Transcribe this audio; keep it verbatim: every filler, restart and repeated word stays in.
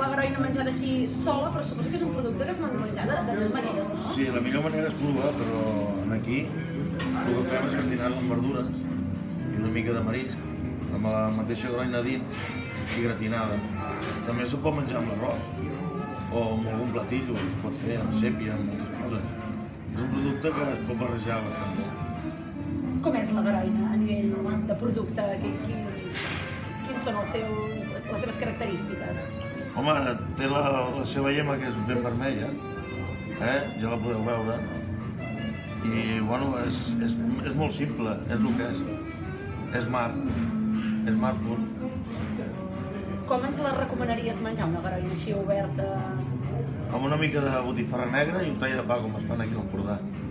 garoina menjada així sola, però suposo que és un producte que es pot menjar de dues maneres, no? Sí, la millor manera és crua, però aquí el que fem és gratinar-la amb verdures i una mica de marisc, amb la mateixa garoina dins i gratinada. També se pot menjar amb l'arròs o amb algun platillo, es pot fer amb sèpia, amb moltes coses. És un producte que es pot barrejar bastant bé. Com és la garoina a nivell de producte? Quins són els seus, les seves característiques? Home, té la, la seva llema que és ben vermella, eh? Ja la podeu veure. I, bueno, és, és, és molt simple, és el que és. És mar, és mar pur. Com ens la recomanaries menjar, una garoina així oberta? Amb una mica de botifarra negra i un tall de pa, com es fan aquí a l'Empordà.